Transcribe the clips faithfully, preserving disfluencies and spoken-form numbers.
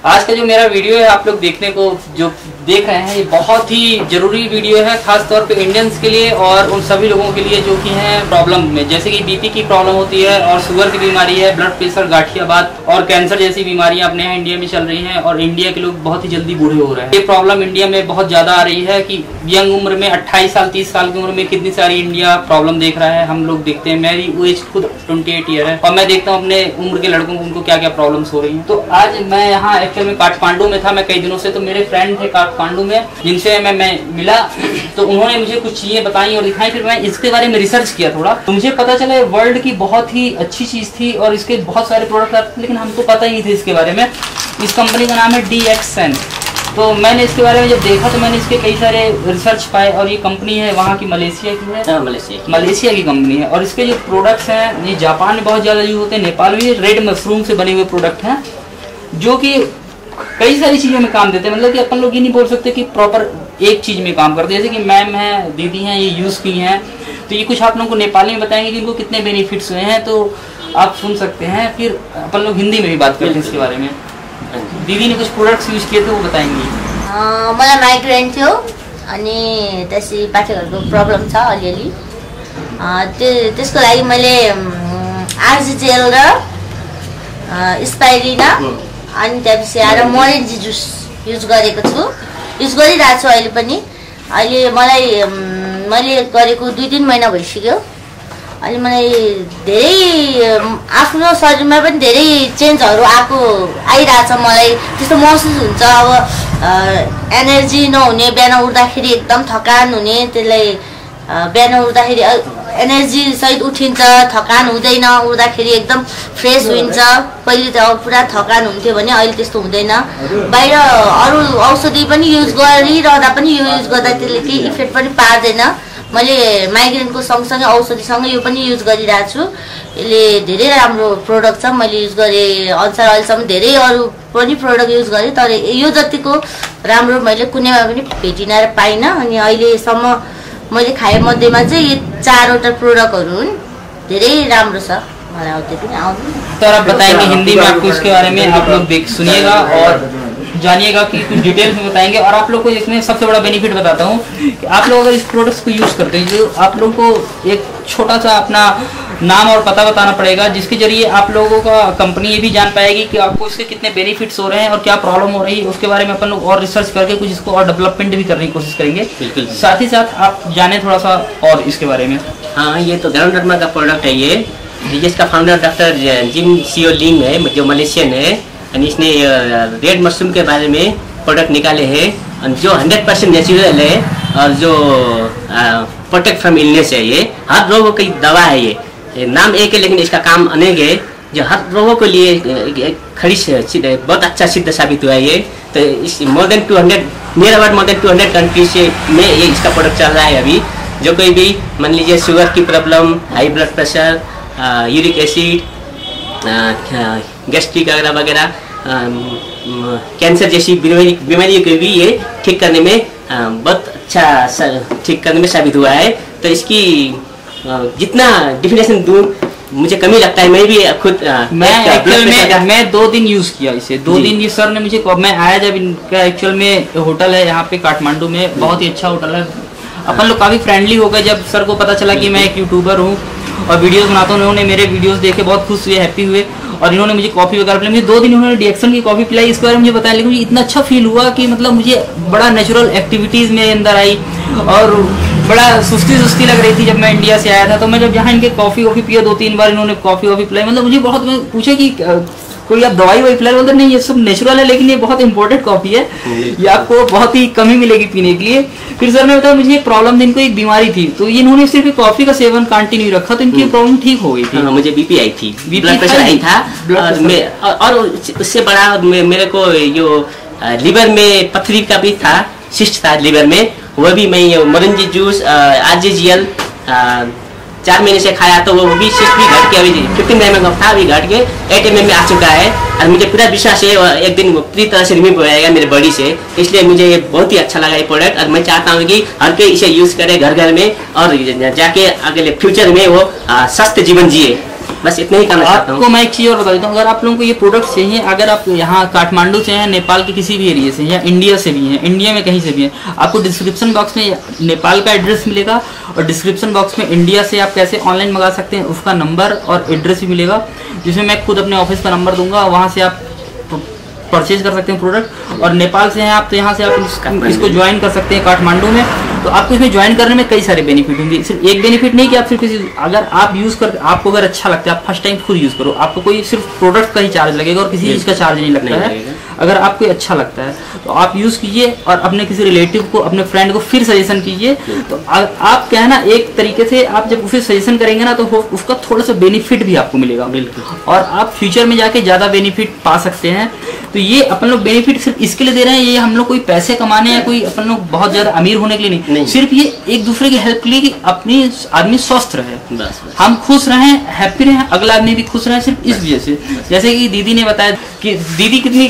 आज का जो मेरा वीडियो है आप लोग देखने को जो देख रहे हैं ये बहुत ही जरूरी वीडियो है, खास तौर पे इंडियंस के लिए और उन सभी लोगों के लिए जो कि हैं प्रॉब्लम में, जैसे कि बीपी की प्रॉब्लम होती है और शुगर की बीमारी है, ब्लड प्रेशर, गाठियाबाद और कैंसर जैसी बीमारियां अपने यहाँ इंडिया में चल रही हैं और इंडिया के लोग बहुत ही जल्दी बूढ़े हो रहे हैं। ये प्रॉब्लम इंडिया में बहुत ज्यादा आ रही है कि यंग उम्र में अट्ठाईस साल तीस साल की उम्र में कितनी सारी इंडिया प्रॉब्लम देख रहा है। हम लोग देखते हैं, मेरी एज खुद ट्वेंटी एट ईयर है और मैं देखता हूँ अपने उम्र के लड़कों को उनको क्या क्या प्रॉब्लम्स हो रही है। तो आज मैं यहाँ एक्चुअल में काठमांडू में था, मैं कई दिनों से, तो मेरे फ्रेंड थे काठमांडू में जिनसे मैं मैं मिला, तो उन्होंने मुझे कुछ चीजें बताई और दिखाई। फिर मैं इसके बारे में रिसर्च किया थोड़ा, तो मुझे पता चला वर्ल्ड की बहुत ही अच्छी चीज थी और इसके बहुत सारे प्रोडक्ट आते, लेकिन हमको पता ही नहीं थे इसके बारे में। इस कंपनी का नाम है डी एक्स एन। तो मैंने इसके बारे में जब देखा तो मैंने इसके कई सारे रिसर्च पाए और ये कंपनी है वहाँ की, मलेशिया की है। हाँ, मलेशिया मलेशिया की कंपनी है और इसके जो प्रोडक्ट्स हैं ये जापान में बहुत ज़्यादा यूज होते हैं, नेपाल में रेड मशरूम से बने हुए प्रोडक्ट हैं जो कि कई सारी चीज़ों में काम देते हैं। मतलब कि अपन लोग ये नहीं बोल सकते कि प्रॉपर एक चीज़ में काम करते हैं। जैसे कि मैम हैं, दीदी हैं, ये यूज़ की हैं, तो ये कुछ आप लोगों को नेपाली में बताएंगे कि इनको कितने बेनिफिट्स हुए हैं, तो आप सुन सकते हैं। फिर अपन लोग हिंदी में भी बात करते हैं इसके बारे में। दीदी ने कुछ प्रोडक्ट्स यूज किए थे, वो बताएंगी। मलाई माइग्रेन थियो अनि त्यसै पाठकहरूको प्रब्लम छ अलिअलि, त्यो त्यसको लागि मैले आरजिजेल र स्पाइरिना अनि त्यसपछि आएर मोरेन्जी जुस युज गरेको छु, युज गरिरहेको छु अहिले पनि। अहिले मलाई मैले गरेको दुई तिन महिना भइसक्यो। अहिले मलाई धेरै आफ्नो शरीरमा पनि धेरै चेन्जहरू आएको आइरहेछ, मलाई त्यस्तो महसुस हुन्छ। अब एनर्जी नहुने, बिहान उठ्दाखेरि एकदम थकान हुने, त्यसलाई बिहान उठ्दाखेरि एनर्जी सहित उठिन्छ, थकान हुँदैन, उठ्दाखेरि एकदम फ्रेस हुन्छ। पहिले त अब पुरा थकान हुन्थ्यो भने अहिले त्यस्तो हुँदैन। बाहिर अरू औषधि पनि युज गरिरहँदा पनि यो युज गर्दा त्यसले केही इफेक्ट पनि पार्दैन। मैले माइग्रेनको सँगसँगै औषधिसँगै यो पनि युज गरिरहेको छु। यसले धेरै राम्रो प्रोडक्ट छ, मैले युज गरेँ अनुसार अहिलेसम्म धेरै अरू पनि प्रोडक्ट युज गरेँ, तर यो जतिको राम्रो मैले कुनैमा पनि भेटिन र पाइनँ। अनि अहिलेसम्म मैले खाए मध्येमा चाहिँ ये चारवटा प्रोडक्टहरू हुन्, धेरै राम्रो छ। मलाई अब त्यति नै आउँदैन। तो आप बताएंगे हिंदी में आपको इसके बारे में, आप लोग देख सुनिएगा और जानिएगा कि कुछ डिटेल्स में बताएंगे। और आप लोग को इसमें सबसे बड़ा बेनिफिट बताता हूँ कि आप लोग अगर इस प्रोडक्ट्स को यूज़ करते हैं, जो आप लोग को एक छोटा सा अपना नाम और पता बताना पड़ेगा, जिसके जरिए आप लोगों का कंपनी ये भी जान पाएगी कि आपको इसके कितने बेनिफिट्स हो रहे हैं और क्या प्रॉब्लम हो रही है। उसके बारे में अपन लोग और रिसर्च करके कुछ इसको और डेवलपमेंट भी करने की कोशिश करेंगे। साथ ही साथ आप जाने थोड़ा सा और इसके बारे में। हाँ, ये तो ग्राउंडरमा का प्रोडक्ट है। ये जिसका फाउंडर डॉक्टर जिम सियो लिंग है, जो मलेशियन है, और इसने रेड मशरूम के बारे में प्रोडक्ट निकाले हैं जो हंड्रेड परसेंट नेचुरल है और जो प्रोटेक्ट फ्रॉम इलनेस है। ये हर रोगों की दवा है। ये, ये नाम एक है लेकिन इसका काम अनेक है, जो हर रोगों के लिए खड़ी बहुत अच्छा सिद्ध साबित हुआ है। ये तो इस more than two hundred near about more than two hundred countries में ये इसका प्रोडक्ट चल रहा है अभी। जो कोई भी मान लीजिए शुगर की problem, high blood pressure, uric acid, gastric वगैरह वगैरह, कैंसर जैसी बीमारी बीमारियों को भी ये ठीक करने में आ, बहुत अच्छा ठीक करने में साबित हुआ है। तो इसकी आ, जितना डिफिनेशन दूँ मुझे कमी लगता है। मैं भी खुद मैं एक्चुअल में मैं दो दिन यूज किया इसे, दो दिन ये सर ने मुझे, मैं आया जब इनका एक्चुअल में होटल है यहाँ पे काठमांडू में, बहुत ही अच्छा होटल है। अपन लोग काफ़ी फ्रेंडली हो गए जब सर को पता चला कि मैं एक यूट्यूबर हूँ और वीडियोस बनाता हूँ। उन्होंने मेरे वीडियोस देखे बहुत खुश हुए, हैप्पी हुए और इन्होंने मुझे कॉफ़ी वगैरह पिलाई। मुझे दो दिन उन्होंने डी एक्स एन की कॉफ़ी पिलाई, इसके बारे में मुझे बताया, लेकिन मुझे इतना अच्छा फील हुआ कि मतलब मुझे बड़ा नेचुरल एक्टिविटीज़ में अंदर आई और बड़ा सुस्ती सुस्ती लग रही थी जब मैं इंडिया से आया था। तो मैं जब यहाँ इनके कॉफ़ी वॉफ़ी पिया, दो तीन बार इन्होंने कॉफ़ी वॉफ़ी पिलाई, मतलब मुझे बहुत, मैं पूछे कि कोई आप दवाई वही पिला, बोलते नहीं ये सब नेचुरल है, लेकिन ये बहुत इंपॉर्टेंट कॉफ़ी है, ये आपको बहुत ही कमी मिलेगी पीने के लिए। फिर सर ने बताया मुझे एक प्रॉब्लम थी, इनको एक बीमारी थी, तो इन्होंने सिर्फ कॉफ़ी का सेवन कंटिन्यू रखा तो इनकी प्रॉब्लम ठीक हो गई थी। हाँ, मुझे बीपी आई थी, ब्लड प्रेशर आई था, और, मैं, और उससे बड़ा मेरे को यो लीवर में पथरी का भी था, सिस्ट था लीवर में, वो भी मैं मोरेंजी जूस आरजीजीएल चार महीने से खाया तो वो भी सिस्ट भी घट के अभी फिफ्टीन एम एम था, अभी घट के एट एम एम में आ चुका है। और मुझे पूरा विश्वास है एक दिन पूरी तरह से रिमूव हो जाएगा मेरे बॉडी से, इसलिए मुझे ये बहुत ही अच्छा लगा ये प्रोडक्ट। और मैं चाहता हूँ कि हर कोई इसे यूज़ करे घर घर में और जाके अगले फ्यूचर में वो स्वस्थ जीवन जिए। बस इतना ही कहना चाहता हूँ। आपको मैं एक चीज़ और बता देता हूँ, अगर आप लोगों को ये प्रोडक्ट चाहिए, अगर आप यहाँ काठमांडू से हैं, नेपाल के किसी भी एरिया से या इंडिया से भी हैं, इंडिया में कहीं से भी हैं, आपको डिस्क्रिप्शन बॉक्स में नेपाल का एड्रेस मिलेगा और डिस्क्रिप्शन बॉक्स में इंडिया से आप कैसे ऑनलाइन मंगा सकते हैं उसका नंबर और एड्रेस भी मिलेगा, जिसमें मैं खुद अपने ऑफिस का नंबर दूंगा, वहाँ से आप परचेज कर सकते हैं प्रोडक्ट। और नेपाल से हैं आप तो यहाँ से आप इस, इसको ज्वाइन कर सकते हैं काठमांडू में, तो आपको इसमें ज्वाइन करने में कई सारे बेनिफिट होंगे। सिर्फ एक बेनिफिट नहीं कि आप सिर्फ किसी, अगर आप यूज़ कर, आपको अगर अच्छा लगता है, आप फर्स्ट टाइम खुद यूज़ करो, आपको कोई सिर्फ प्रोडक्ट का ही चार्ज लगेगा और किसी चीज़ का चार्ज नहीं लगता है। अगर आपको अच्छा लगता है तो आप यूज़ कीजिए और अपने किसी रिलेटिव को, अपने फ्रेंड को फिर सजेशन कीजिए। तो आप क्या है ना, एक तरीके से आप जब उसे सजेशन करेंगे ना तो उसका थोड़ा सा बेनिफिट भी आपको मिलेगा, बिल्कुल, और आप फ्यूचर में जाके ज़्यादा बेनिफिट पा सकते हैं। तो ये अपन लोग बेनिफिट सिर्फ इसके लिए दे रहे हैं, ये हम लोग कोई पैसे कमाने या कोई अपन लोग बहुत ज़्यादा अमीर होने के लिए नहीं, नहीं। सिर्फ ये एक दूसरे की हेल्प के लिए कि अपनी आदमी स्वस्थ रहे, बस, बस। हम खुश रहें, हैप्पी रहें, अगला आदमी भी खुश रहे, सिर्फ इस वजह से। जैसे कि दीदी ने बताया कि दीदी कितनी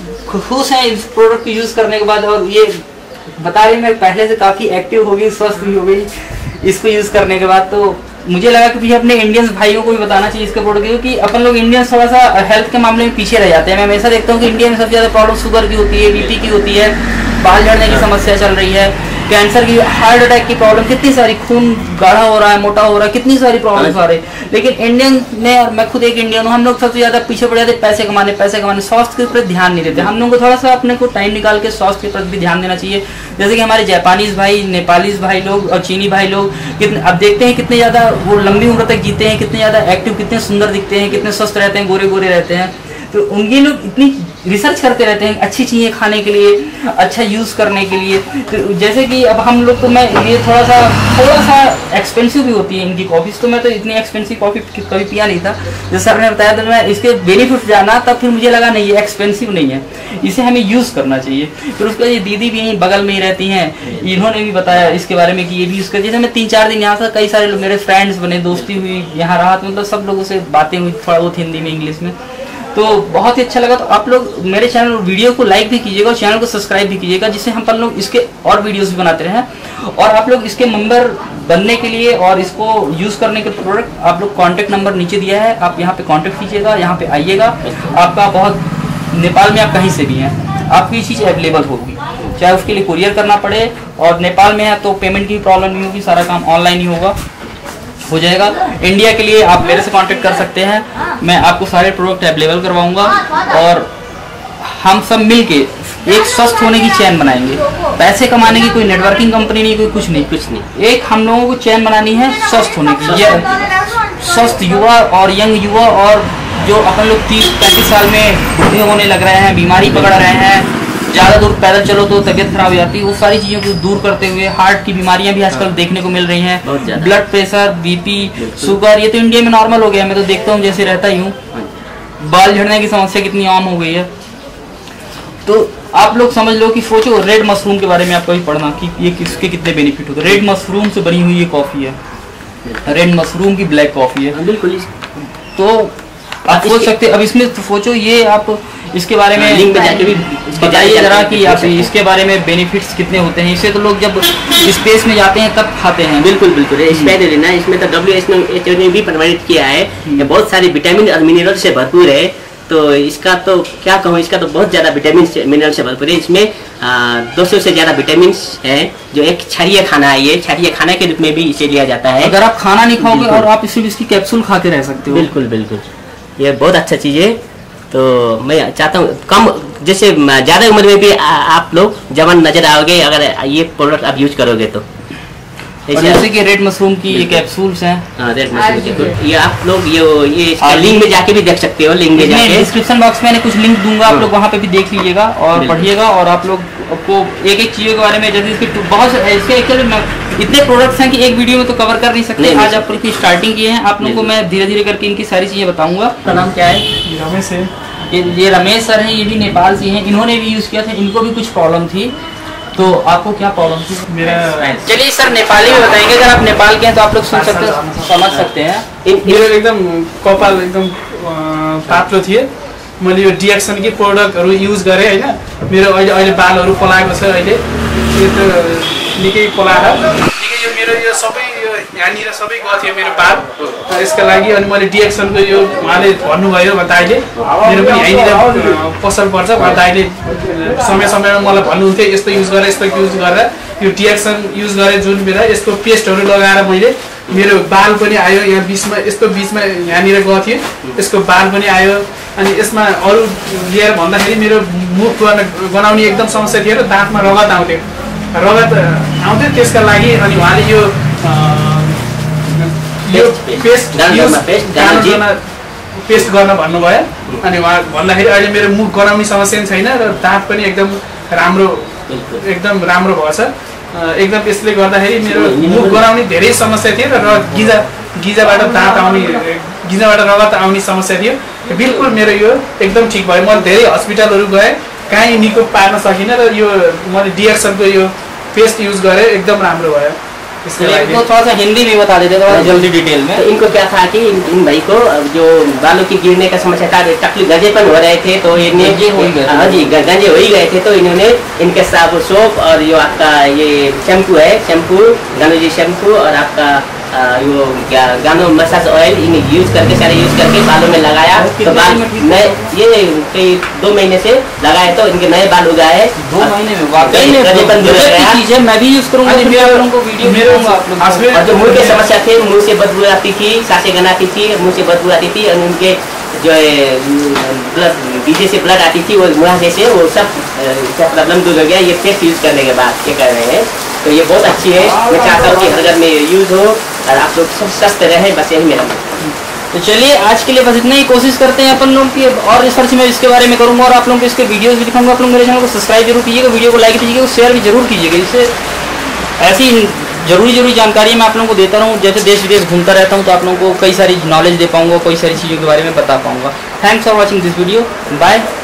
खुश है इस प्रोडक्ट को यूज़ करने के बाद, और ये बता रही मैं पहले से काफ़ी एक्टिव हो गई, स्वस्थ भी हो गई इसको यूज़ करने के बाद। तो मुझे लगा कि भैया अपने इंडियंस भाइयों को भी बताना चाहिए इसके प्रोडक्ट, क्योंकि अपन लोग इंडियंस थोड़ा सा हेल्थ के मामले में पीछे रह जाते हैं। मैं हमेशा देखता हूँ कि इंडिया में सबसे ज़्यादा प्रॉब्लम शुगर की होती है, बीपी की होती है, बाल झड़ने की समस्या चल रही है, कैंसर की, हार्ट अटैक की प्रॉब्लम, कितनी सारी, खून गाढ़ा हो रहा है, मोटा हो रहा है, कितनी सारी प्रॉब्लम्स आ रही है। लेकिन इंडियन में, और मैं खुद एक इंडियन हूँ, हम लोग सबसे ज़्यादा पीछे पड़ जाते पैसे कमाने, पैसे कमाने, स्वास्थ्य के प्रति ध्यान नहीं देते। हम लोगों को थोड़ा सा अपने को टाइम निकाल के स्वास्थ्य के प्रति भी ध्यान देना चाहिए। जैसे कि हमारे जापानीज भाई, नेपालीज भाई लोग और चीनी भाई लोग कितने, अब देखते हैं कितने ज़्यादा वो लंबी उम्र तक जीते हैं, कितने ज़्यादा एक्टिव, कितने सुंदर दिखते हैं, कितने स्वस्थ रहते हैं, गोरे गोरे रहते हैं। तो उनके लोग इतनी रिसर्च करते रहते हैं अच्छी चीज़ें खाने के लिए, अच्छा यूज़ करने के लिए। तो जैसे कि अब हम लोग, तो मैं ये थोड़ा सा थोड़ा सा एक्सपेंसिव भी होती है इनकी कॉफ़ीज़, तो मैं तो इतनी एक्सपेंसिव कॉफ़ी कभी पिया नहीं था। जैसे सर ने बताया तो मैं इसके बेनिफिट जाना, तब फिर मुझे लगा नहीं ये एक्सपेंसिव नहीं है, इसे हमें यूज़ करना चाहिए। फिर उसके बाद ये दीदी भी यहीं बगल में ही रहती हैं, इन्होंने भी बताया इसके बारे में कि ये भी यूज़ कर। जैसे मैं तीन चार दिन यहाँ से कई सारे लोग मेरे फ्रेंड्स बने, दोस्ती हुई, यहाँ रहा, तो मतलब सब लोगों से बातें हुई, थोड़ा बहुत हिंदी में, इंग्लिश में, तो बहुत ही अच्छा लगा। तो आप लोग मेरे चैनल वीडियो को लाइक भी कीजिएगा और चैनल को सब्सक्राइब भी कीजिएगा, जिससे हम अपन लोग इसके और वीडियोस भी बनाते रहें। और आप लोग इसके मेंबर बनने के लिए और इसको यूज़ करने के प्रोडक्ट, आप लोग कॉन्टैक्ट नंबर नीचे दिया है, आप यहाँ पे कॉन्टैक्ट कीजिएगा, यहाँ पे आइएगा। आपका बहुत, नेपाल में आप कहीं से भी हैं, आपकी चीज़ अवेलेबल होगी, चाहे उसके लिए कुरियर करना पड़े। और नेपाल में है तो पेमेंट की प्रॉब्लम नहीं होगी, सारा काम ऑनलाइन ही होगा, हो जाएगा। इंडिया के लिए आप मेरे से कांटेक्ट कर सकते हैं, मैं आपको सारे प्रोडक्ट अवेलेबल करवाऊंगा और हम सब मिलके एक स्वस्थ होने की चैन बनाएंगे। पैसे कमाने की कोई नेटवर्किंग कंपनी नहीं, कोई कुछ नहीं, कुछ नहीं। एक हम लोगों को चैन बनानी है स्वस्थ होने की। स्वस्थ युवा और यंग युवा, और जो अपन लोग तीस पैंतीस साल में बूढ़े होने लग रहे हैं, बीमारी पकड़ रहे हैं, ज़्यादा दूर पैदल चलो तो तबीयत खराब हो जाती है, वो सारी चीज़ों को दूर करते हुए हार्ट की बीमारियां भी आजकल हाँ। देखने को मिल रही हैं, ब्लड प्रेशर, बीपी, शुगर, ये तो इंडिया में नॉर्मल हो गया। मैं तो देखता हूँ, जैसे रहता ही हूँ, बाल झड़ने की समस्या कितनी आम हो गई है। तो आप लोग समझ लो कि सोचो, रेड मशरूम के बारे में आप कभी पढ़ना कि ये किसके कितने बेनिफिट होते हैं। रेड मशरूम से बनी हुई ये कॉफ़ी है, रेड मशरूम की ब्लैक कॉफ़ी है, बिल्कुल। तो आप सोच सकते, अब इसमें तो सोचो, ये आप इसके बारे में लिंक में जाके भी बताइए जरा कि आप इसके बारे में बेनिफिट्स कितने होते हैं। इससे तो लोग जब स्पेस में जाते हैं तब खाते हैं। बिल्कुल बिल्कुल, स्पाइरुलिना इसमें तो डब्ल्यू एच ओ ने भी प्रमाणित किया है, ये बहुत सारे विटामिन और मिनरल से भरपूर है। तो इसका तो क्या कहूँ, इसका तो बहुत ज़्यादा विटामिन मिनरल से भरपूर है। इसमें दो सौ से ज़्यादा विटामिन है, जो एक क्षारीय खाना है, ये क्षारीय खाना के रूप में भी इसे लिया जाता है। अगर आप खाना नहीं खाओगे और आप सिर्फ इसकी कैप्सूल खाते रह सकते हो। बिल्कुल बिल्कुल, ये बहुत अच्छा चीज़ है। तो मैं चाहता हूँ कम, जैसे ज़्यादा उम्र में भी आ, आप लोग जवान नजर आओगे अगर ये प्रोडक्ट आप यूज करोगे तो। जैसे कि रेड मशरूम की ये कैप्सूल्स हैं, हाँ रेड मशरूम, ये आप लोग ये ये लिंक में जाके भी देख सकते हो। लिंक में जाके डिस्क्रिप्शन बॉक्स में मैंने कुछ लिंक दूंगा, आप लोग वहाँ पे भी देख लीजिएगा और पढ़िएगा। और आप लोग आपको एक एक चीज़ों के बारे में, जैसे इसके बहुत इसके एक्चुअली इतने प्रोडक्ट्स हैं कि एक वीडियो में तो कवर कर नहीं सकते। आज आप इनकी स्टार्टिंग की है, आप लोगों को मैं धीरे धीरे करके इनकी सारी चीज़ें बताऊँगा। आपका नाम क्या है? रमेश है। ये ये रमेश सर हैं, ये भी नेपाल से हैं, इन्होंने भी यूज़ किया था, इनको भी कुछ प्रॉब्लम थी। तो आपको क्या प्रॉब्लम थी? मेरा, चलिए सर नेपाली में बताएंगे। अगर आप नेपाल के हैं तो आप लोग सुन सकते समझ सकते हैं। मेरो एकदम कपाल एकदम पातलो थिए, मैले यो डिएक्सन कि प्रोडक्टहरू युज गरेँ होइन। मेरो अहिले अहिले बालहरू पलाएको छ, अहिले यो त निकै पलाएर निकै यो मेरो यो यो सबै यो यहाँनिर सबै गएको थियो मेरो बाल यसका लागि। अनि मैले डिएक्सनको यो उहाँले भन्नुभयो भन्दा अहिले मेरो पनि यहीँनिर पसल पर्छ भन्दा अहिले समय समयमा मलाई भन्नुहुन्थ्यो यस्तो युज गरेर यस्तो युज गरेर यो डिएक्सन युज गरेँ जुन बेला यसको पेस्टहरू लगाएर मैले मेरो बाल पनि आयो यहाँ बिचमा यस्तो बिचमा यहाँनिर गएको थियो यसको बाल पनि आयो। अनि यसमा अरू लिएर भन्दाखेरि मेरो मुख बनाउने एकदम समस्या थियो र दाँतमा रगत आउँथ्यो रगत आउँथ्यो त्यसका लागि अनि उहाँले यो यो पेस्ट पेस्ट गर्न भन्नुभयो। अनि उहाँ भन्दाखेरि अहिले मेरो मुख गनाउने समस्या पनि छैन र दाँत पनि एकदम राम्रो एकदम राम्रो भएछ एकदम। यसले गर्दाखेरि मेरो मुख गनाउने धेरै समस्या थियो र गिजा गिजाबाट दाँत आउने गिजाबाट रगत आउने समस्या थियो बिल्कुल मेरो यो एकदम ठिक भयो। मैले धेरै हस्पिटलहरू गएँ कहीँ निको पार्न सकिनँ र यो मैले डिएक्सनको यो पेस्ट युज गरेँ एकदम राम्रो भयो। इसको थोड़ा सा हिंदी में बता देते थोड़ा जल्दी डिटेल में। तो इनको क्या था कि इन, इन भाई को जो बालों की गिरने का समस्या था तकलीफ गंजेपन हो रहे थे तो इन्हें हाँ जी गंजे हो ही गए थे तो इन्होंने इनके साबुन सोप और जो आपका ये शैम्पू है शैम्पू गानो जी शैम्पू और आपका यो क्या गानो मसाज ऑयल इन्हें यूज करके सारे यूज करके बालों में लगाया तो बाल नए ये कई दो महीने से लगाए तो इनके नए बाल उगाए दो महीने में वाकई में मैं भी यूज करूंगा और जो मुंह की समस्या थी मुंह से बदबू आती थी सांसें गनाती थी मुंह से बदबू आती थी और उनके जो है ब्लड बीजे से ब्लड आती थी वो मुहासे से वो सब प्रॉब्लम दूर हो गया ये पेस्ट यूज करने के बाद ये कर रहे हैं। तो ये बहुत अच्छी है मैं चाहता हूँ कि हर घर में यूज हो और आप लोग सब स्वस्थ रहे बस यही मेरा। तो चलिए आज के लिए बस इतना ही कोशिश करते हैं अपन लोग की और रिसर्च में इसके बारे में करूंगा और आप लोगों को इसके वीडियोस भी दिखाऊंगा। आप लोग मेरे चैनल को सब्सक्राइब जरूर कीजिएगा वीडियो को लाइक कीजिएगा शेयर भी जरूर कीजिएगा। इससे ऐसी जरूरी जरूरी जानकारी मैं आप लोगों को देता रहूँ जैसे देश विदेश घूमता रहता हूँ तो आप लोगों को कई सारी नॉलेज दे पाऊंगा कई सारी चीज़ों के बारे में बता पाऊंगा। Thanks for watching this video bye.